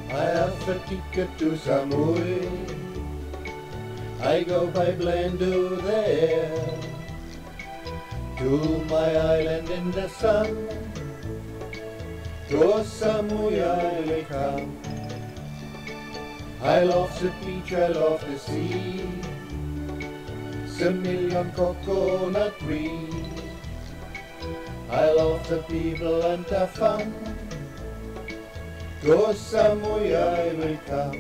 I have a ticket to Samui. I go by plane to there, to my island in the sun. To Samui I will come. I love the beach, I love the sea, the million coconut trees. I love the people and the fun. To Samui I will come.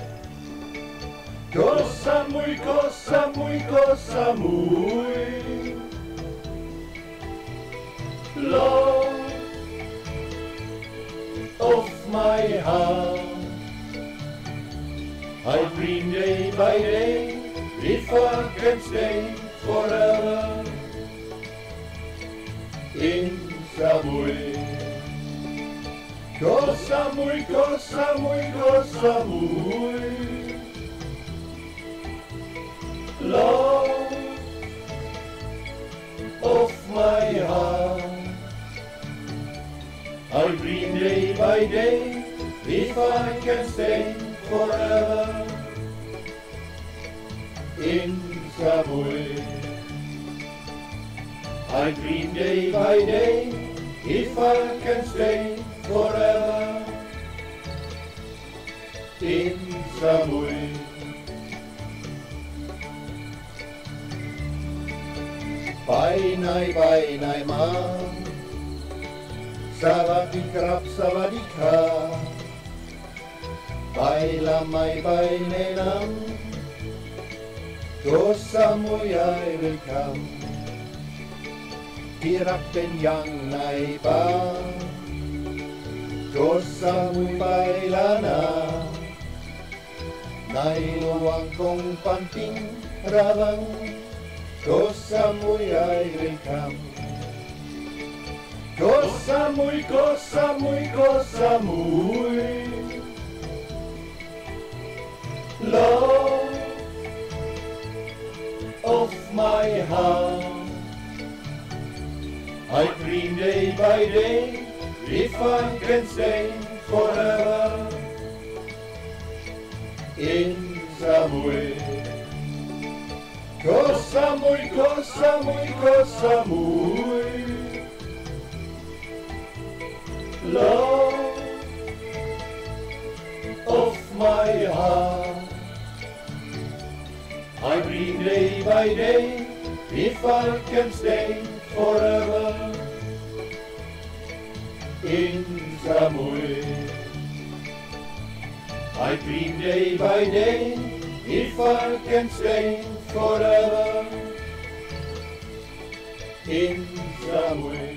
Koh Samui, Koh Samui, Koh Samui. Love of my heart, I dream day by day if I can stay forever in Samui. Koh Samui, Koh Samui, Koh Samui. Love of my heart, I dream day by day if I can stay forever in Samui. I dream day by day if I can stay forever in Samui. Bainai ma, savadikrap savadika, baila mai bainenam, Koh Samui I will come. Tirak penyang naiba, Koh Samui bailana, nailuang kong panting rabang, Koh Samui I will come. Koh Samui, Koh Samui, Koh Samui. Love of my heart, I dream day by day if I can stay forever in Samui. Koh Samui, Koh Samui, Koh Samui. Love of my heart, I dream day by day if I can stay forever in Samui. I dream day by day if I can stay forever in Samui.